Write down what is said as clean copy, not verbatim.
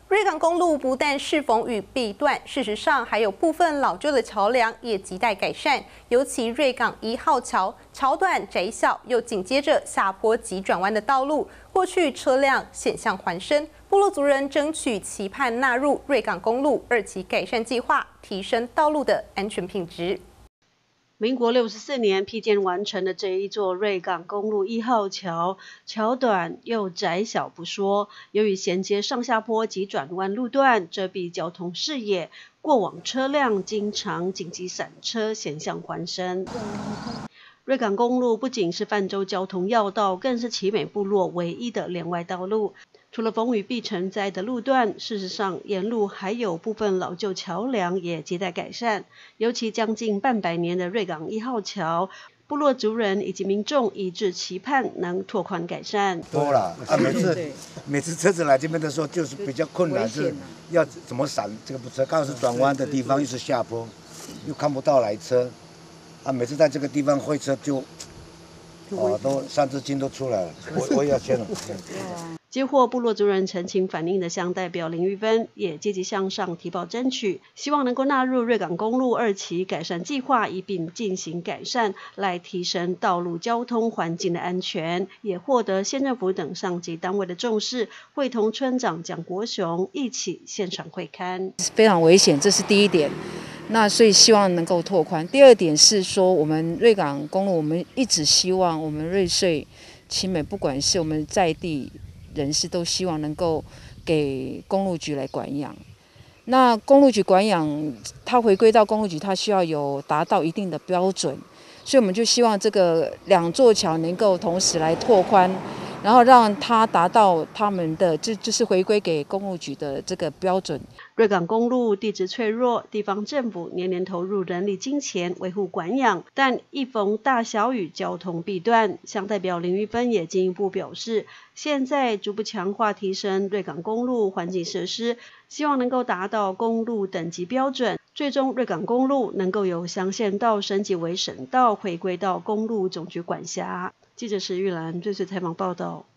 瑞港公路不但适逢与壁断，事实上还有部分老旧的桥梁也亟待改善。尤其瑞港1号桥，桥短窄小，又紧接着下坡急转弯的道路，过去车辆险象环生。部落族人争取期盼纳入瑞港公路2期改善计划，提升道路的安全品质。 民国64年批建完成的这一座瑞港公路1号桥，桥短又窄小不说，由于衔接上下坡及转弯路段，遮蔽交通视野，过往车辆经常紧急闪车，险象环生。瑞港公路不仅是泛舟交通要道，更是奇美部落唯一的连外道路。除了风雨必成灾的路段，事实上沿路还有部分老旧桥梁也亟待改善。尤其将近半百年的瑞港1号桥，部落族人以及民众一致期盼能拓宽改善。 多了啊，每次车子来这边的时候，就是比较困难，就是要怎么闪这个车，刚好是转弯的地方，又是下坡，又看不到来车，啊，每次在这个地方会车就，都3字经都出来了，我也要签了。 接获部落族人陈情反映的乡代表林玉芬也积极向上提报争取，希望能够纳入瑞港公路2期改善计划，一并进行改善，来提升道路交通环境的安全，也获得县政府等上级单位的重视，会同村长蒋国雄一起现场会勘。 非常危险，这是第一点。那所以希望能够拓宽。第二点是说，我们瑞港公路，我们一直希望我们瑞穗、奇美，不管是我们在地人士都希望能够给公路局来管养。那公路局管养，它回归到公路局，它需要有达到一定的标准，所以我们就希望这个2座桥能够同时来拓宽，然后让它达到他们的就是回归给公路局的这个标准。 瑞港公路地质脆弱，地方政府年年投入人力金钱维护管养，但一逢大小雨，交通必断。乡代表林玉芬也进一步表示，现在逐步强化提升瑞港公路环境设施，希望能够达到公路等级标准，最终瑞港公路能够由乡县道升级为省道，回归到公路总局管辖。记者石玉兰瑞穗采访报道。